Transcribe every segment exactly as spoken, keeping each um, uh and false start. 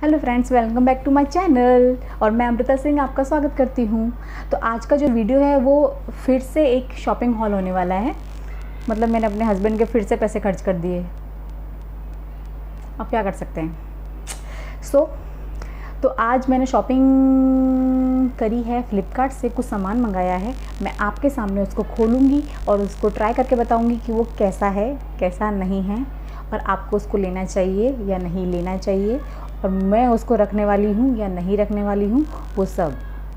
Hello friends, welcome back to my channel और मैं अमृता सिंह आपका स्वागत करती हूँ। तो आज का जो वीडियो है वो फिर से एक शॉपिंग हॉल होने वाला है। मतलब मैंने अपने हस्बैंड के फिर से पैसे खर्च कर दिए, अब क्या कर सकते हैं। सो so, तो आज मैंने शॉपिंग करी है, फ्लिपकार्ट से कुछ सामान मंगाया है। मैं आपके सामने उसको खोलूँगी और उसको ट्राई करके बताऊँगी कि वो कैसा है कैसा नहीं है, और आपको उसको लेना चाहिए या नहीं लेना चाहिए, और मैं उसको रखने वाली हूँ या नहीं रखने वाली हूँ, वो सब।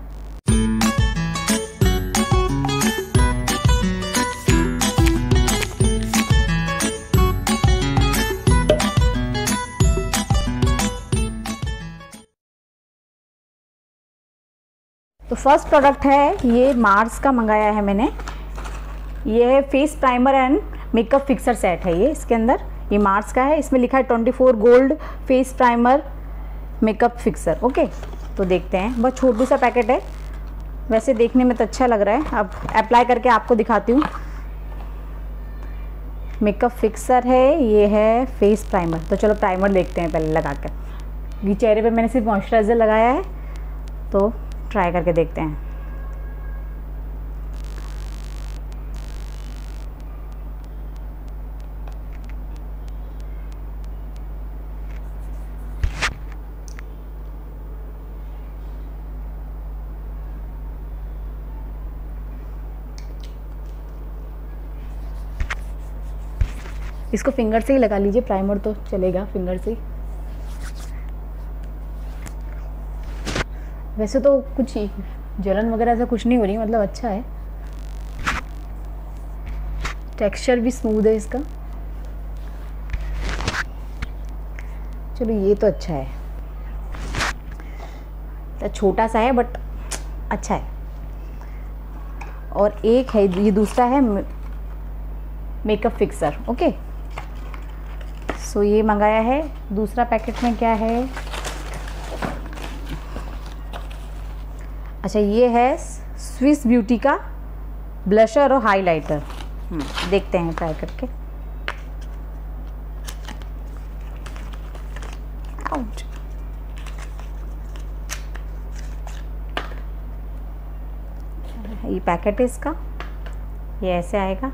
तो फर्स्ट प्रोडक्ट है ये मार्स का मंगाया है मैंने। ये है face primer and makeup fixer set है ये। इसके अंदर ये मार्स का है, इसमें लिखा है twenty four gold face primer makeup fixer. Okay, तो देखते हैं। बहुत छोटू सा पैकेट है, वैसे देखने में तो अच्छा लग रहा है। अब अप्लाई करके आपको दिखाती हूँ। मेकअप फिक्सर है, ये है फेस प्राइमर। तो चलो प्राइमर देखते हैं पहले लगा कर। ये चेहरे पे मैंने सिर्फ मॉइस्चराइज़र लगाया है, तो ट्राई करके देखते हैं। इसको फिंगर से ही लगा लीजिए, प्राइमर तो चलेगा फिंगर से ही। वैसे तो कुछ जलन वगैरह ऐसा कुछ नहीं हो रही, मतलब अच्छा है। टेक्सचर भी स्मूथ है इसका। चलो ये तो अच्छा है, तो छोटा सा है बट अच्छा है। और एक है, ये दूसरा है मेकअप फिक्सर। ओके, सो ये मंगाया है। दूसरा पैकेट में क्या है? अच्छा, ये है स्विस ब्यूटी का ब्लशर और हाइलाइटर। देखते हैं ट्राई करके। आउट। ये पैकेट है इसका, ये ऐसे आएगा।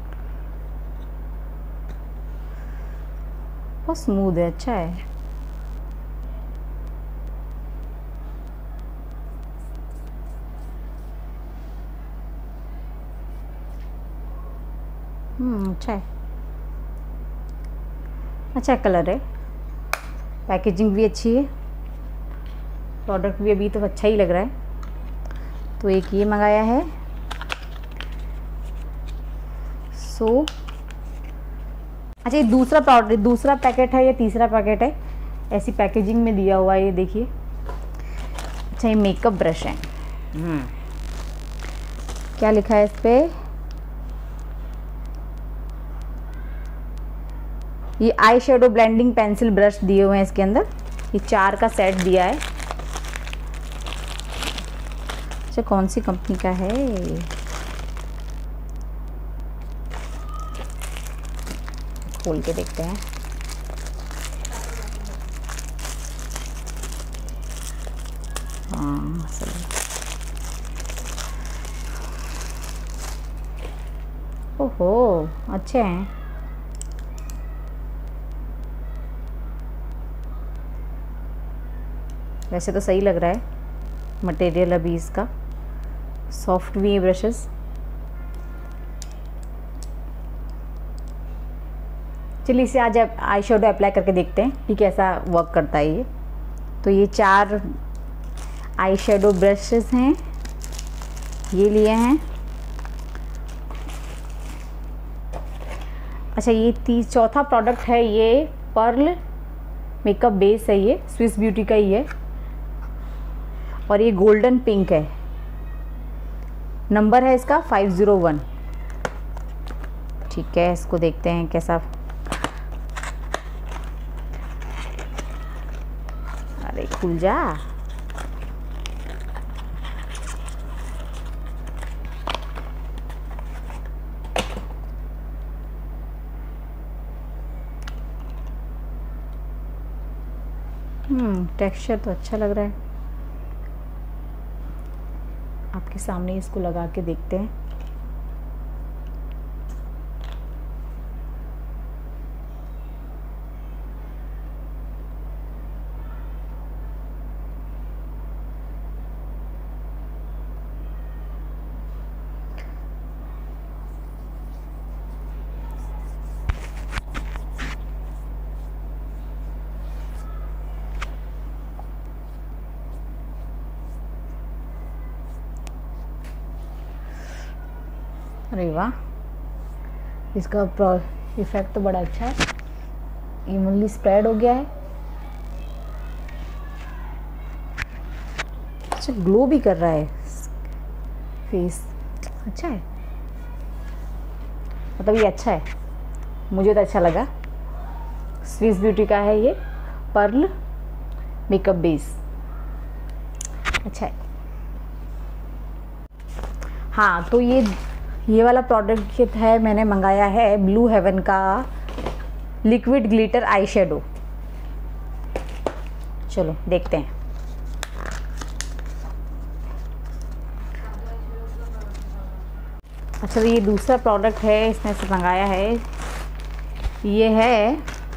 बहुत स्मूथ है, अच्छा है। हम्म अच्छा है, अच्छा कलर है। पैकेजिंग भी अच्छी है, प्रोडक्ट भी अभी तो अच्छा ही लग रहा है। तो एक ये मंगाया है। सो अच्छा, ये दूसरा प्रोडक्ट, दूसरा पैकेट है या तीसरा पैकेट है, ऐसी पैकेजिंग में दिया हुआ है, ये देखिए। अच्छा, ये मेकअप ब्रश है। हम्म क्या लिखा है इस पे? ये eye shadow blending pencil brush दिए हुए हैं इसके अंदर। ये चार का सेट दिया है। अच्छा, कौन सी कंपनी का है? खोल के देखते हैं। हाँ सही। ओहो, अच्छे हैं। वैसे तो सही लग रहा है मटेरियल अभी इसका, सॉफ्ट भी है ब्रशेस। चलिए इसे आज आई शेडो अप्लाई करके देखते हैं कि कैसा वर्क करता है ये। तो ये चार आई शेडो ब्रशेस हैं, ये लिए हैं। अच्छा, ये तीस चौथा प्रोडक्ट है, ये पर्ल मेकअप बेस है, ये स्विस ब्यूटी का ही है, और ये गोल्डन पिंक है। नंबर है इसका फाइव ज़ीरो वन। ठीक है, इसको देखते हैं कैसा। अरे खुल जा। हम्म हम्म टेक्सचर तो अच्छा लग रहा है। आपके सामने इसको लगा के देखते हैं। अरे वाह, इसका इफेक्ट तो बड़ा अच्छा है, इवनली स्प्रेड हो गया है। अच्छा, ग्लो भी कर रहा है फेस, अच्छा है, मतलब ये अच्छा है, मुझे तो अच्छा लगा। स्विस ब्यूटी का है ये पर्ल मेकअप बेस, अच्छा है। हाँ, तो ये ये वाला प्रोडक्ट है, मैंने मंगाया है ब्लू हेवन का लिक्विड ग्लिटर आई शेडो। चलो देखते हैं। अच्छा, तो ये दूसरा प्रोडक्ट है, इसमें से मंगाया है, ये है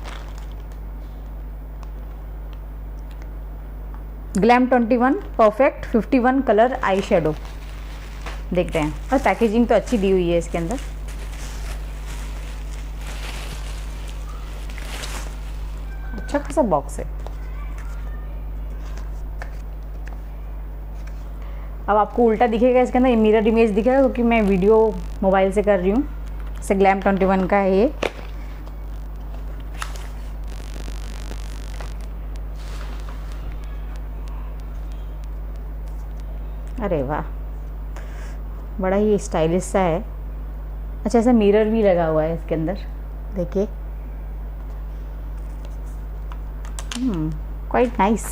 Glam twenty one perfect fifty one colour eye shadow. देखते हैं, और पैकेजिंग तो अच्छी दी हुई है इसके अंदर। अच्छा खासा बॉक्स है। अब आपको उल्टा दिखेगा इसके अंदर, मिरर इमेज दिखेगा, क्योंकि मैं वीडियो मोबाइल से कर रही हूँ। जैसे ग्लैम ट्वेंटी वन का है ये। अरे वाह, बड़ा ही स्टाइलिश सा है। अच्छा, ऐसा मिरर भी लगा हुआ है इसके अंदर, देखिए, क्वाइट नाइस।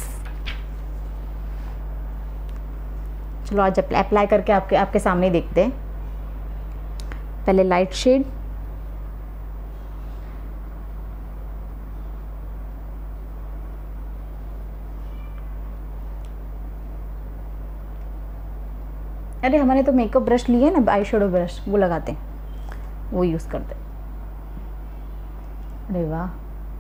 चलो आज अप्लाई करके आपके आपके सामने देखते हैं। पहले लाइट शेड, अरे हमारे तो मेकअप ब्रश लिए ना, आई शेडो ब्रश, वो लगाते हैं, वो यूज़ करते हैं। अरे वाह,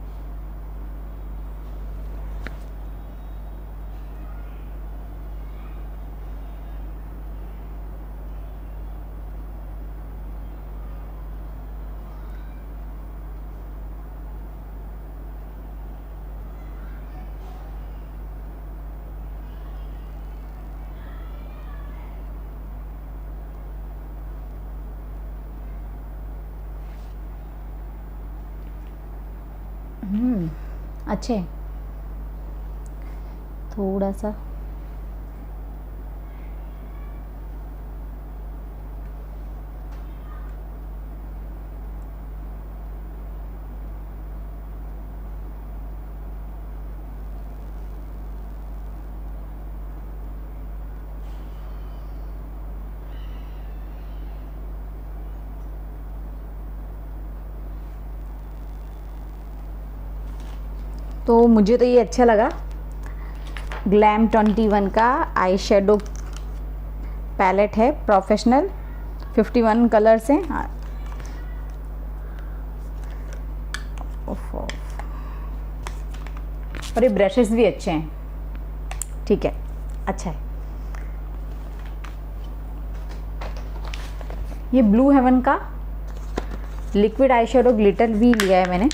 हम्म अच्छे, थोड़ा सा तो मुझे तो ये अच्छा लगा। ग्लैम ट्वेंटी वन का आई शेडो पैलेट है, प्रोफेशनल, फिफ्टी वन कलर्स हैं। और ये ब्रशेस भी अच्छे हैं, ठीक है, अच्छा है। ये ब्लू हेवन का लिक्विड आई शेडो ग्लिटर भी लिया है मैंने।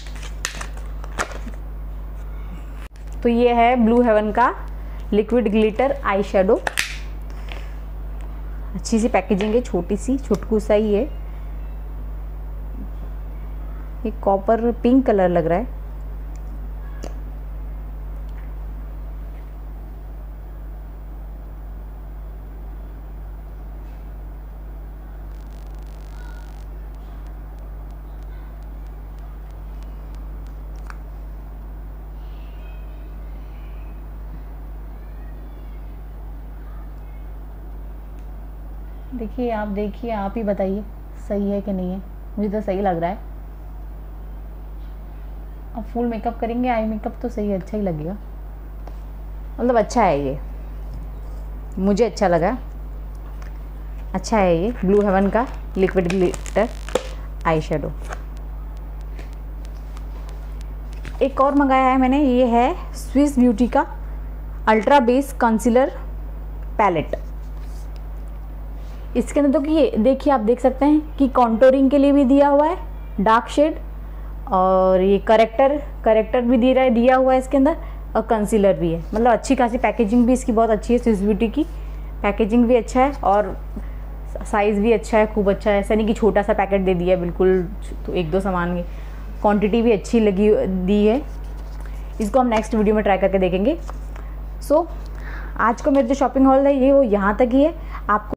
तो ये है ब्लू हेवन का लिक्विड ग्लिटर आई शेडो, अच्छी सी पैकेजिंग है, छोटी सी, छुटकू सा ही है। ये कॉपर पिंक कलर लग रहा है। देखिए, आप देखिए, आप ही बताइए सही है कि नहीं है। मुझे तो सही लग रहा है। अब फुल मेकअप करेंगे, आई मेकअप तो सही, अच्छा ही लगेगा। मतलब अच्छा है ये, मुझे अच्छा लगा, अच्छा है ये ब्लू हेवन का लिक्विड ग्लिटर आई शेडो। एक और मंगाया है मैंने, ये है स्विस ब्यूटी का अल्ट्रा बेस कंसीलर पैलेट। इसके अंदर तो कि देखिए आप देख सकते हैं कि कॉन्टोरिंग के लिए भी दिया हुआ है डार्क शेड, और ये करेक्टर करेक्टर भी दे रहा है दिया हुआ है इसके अंदर, और कंसीलर भी है। मतलब अच्छी खासी पैकेजिंग भी इसकी बहुत अच्छी है, स्विस ब्यूटी की पैकेजिंग भी अच्छा है और साइज़ भी अच्छा है, खूब अच्छा है। ऐसा नहीं कि छोटा सा पैकेट दे दिया बिल्कुल, तो एक दो सामान की क्वांटिटी भी अच्छी लगी दी है। इसको हम नेक्स्ट वीडियो में ट्राई करके देखेंगे। सो so, आज को मेरी जो शॉपिंग हॉल है ये वो यहाँ तक ही है। आपको